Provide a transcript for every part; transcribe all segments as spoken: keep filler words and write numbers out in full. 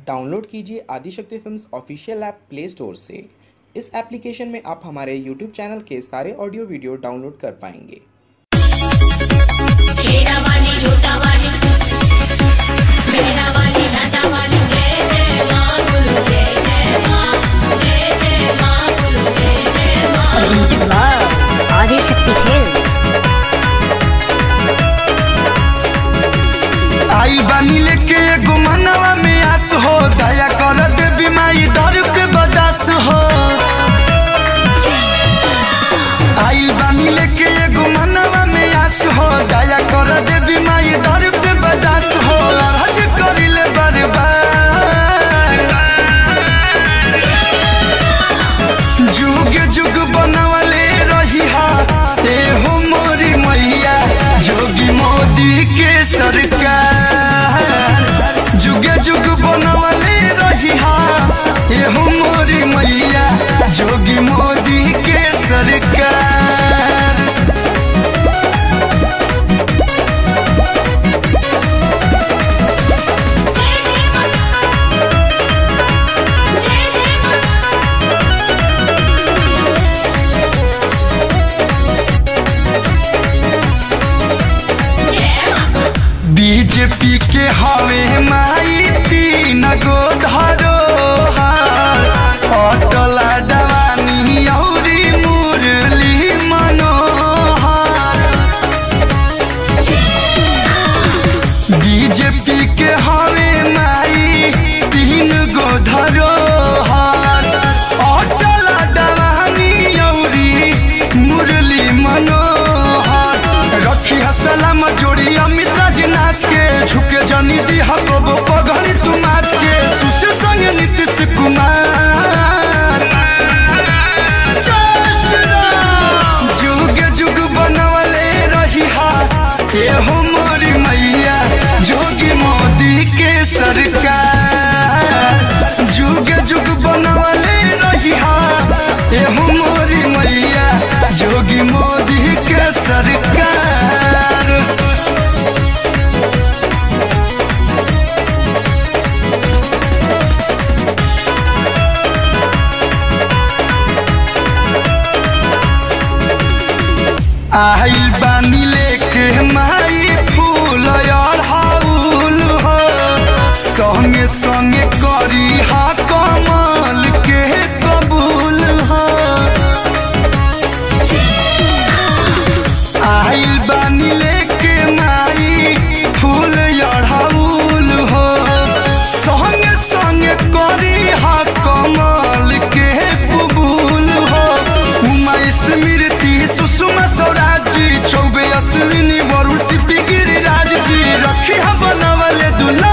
Download कीजिए Adishakti films official app play store से। इस एप्लीकेशन में आप हमारे यूट्यूब चैनल के सारे ऑडियो वीडियो डाउनलोड कर पाएंगे। आदिशक्ति फिल्म्स आई बानी लेके एगो मनवा में आस हो, दया कर देवी माई दर के बदास हो। आई बानी लेके एगो मनवा में आस हो, दया कर देवी माई दर के बदास हो। हज करिले बर्बाद जुग जुग बनवले रही हा ए हो मोरी मैया, जोगी मोदी के सरकार जुगे जुग बनवले रही हा ए हो मोरी मैया, जोगी मोदी के सरकार। बीजेपी के हवे माई तीन गो धरोहर, अटल अडवाणी औरी मुरली मनोहर। बीजेपी के हवे माई तीन गो धरोहर, अटल अडवाणी औरी मुरली मनोहर। रखी सलाम जोड़ी अमित राजनाथ के, झुके जनी दी हबो पगड़ी तुमात के। सुशील संग नीतीश कुमार जुग जुग बनवले रही हा ए हो मोरी मैया, जोगी मोदी के सरकार। जुग जुग बनवले रही हा ए हो मोरी मैया, जोगी मोदी के सरकार। आइल बानी लेके माई फूल अड़हुल हो, संगे संगे करी हा कमल के कबूल हो। आइल बानी लेके माई फूल अड़हुल हो, संगे संगे करी हा कमल के कबूल हो। उमा स्मृति सुषमा स्वराज चौबे अश्विनी वरुण सिद्धि गिरिराज जी, रखी हम बनवले दुल्हा।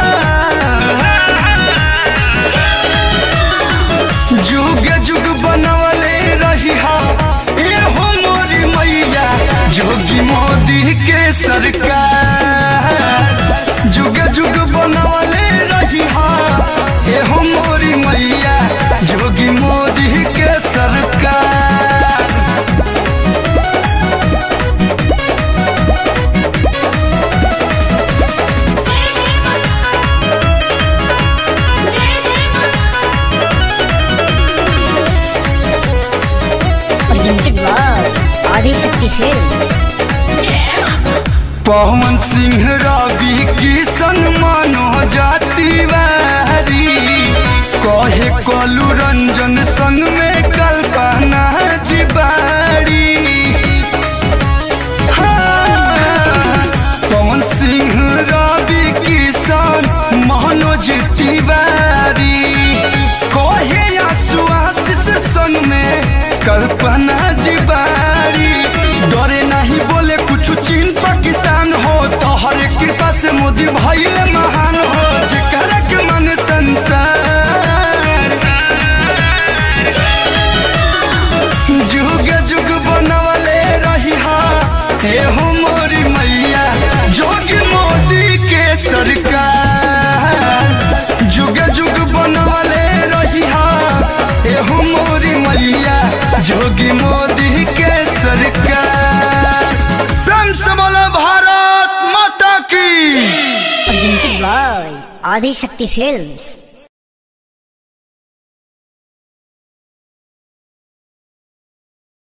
जुग जुग बनवले रही हा ए हो मोरी मैया, जोगी मोदी के सरकार। जुग जुग बनवले रही हा ए हो मोरी मैया, जोगी मोदी के सरकार। आदिशक्ति फिल्म्स पवन सिंह रवि किशन मनोज तिवारी, कहे कलू रंजन संग में कल्पना जिबाड़ी। हाँ, पवन सिंह रवि किशन मनोज तिवारी, कहे आशु आशीष संग में कल्पना जिबाड़ी। डरे नहीं बोले कुछ चीन पाकिस्तान हो, तो हर कृपा से मोदी भइले महान हो। जेकरा के मन संसार जुग जुग बनवले रही हा ए हो मोरी मैया, जोगी मोदी के सरकार। जुग जुग बनवले रही हा ए हो मोरी मैया, जोगी मोदी के सरकार। प्रेम से बोलो भारत माता की। आदिशक्ति फिल्म्स।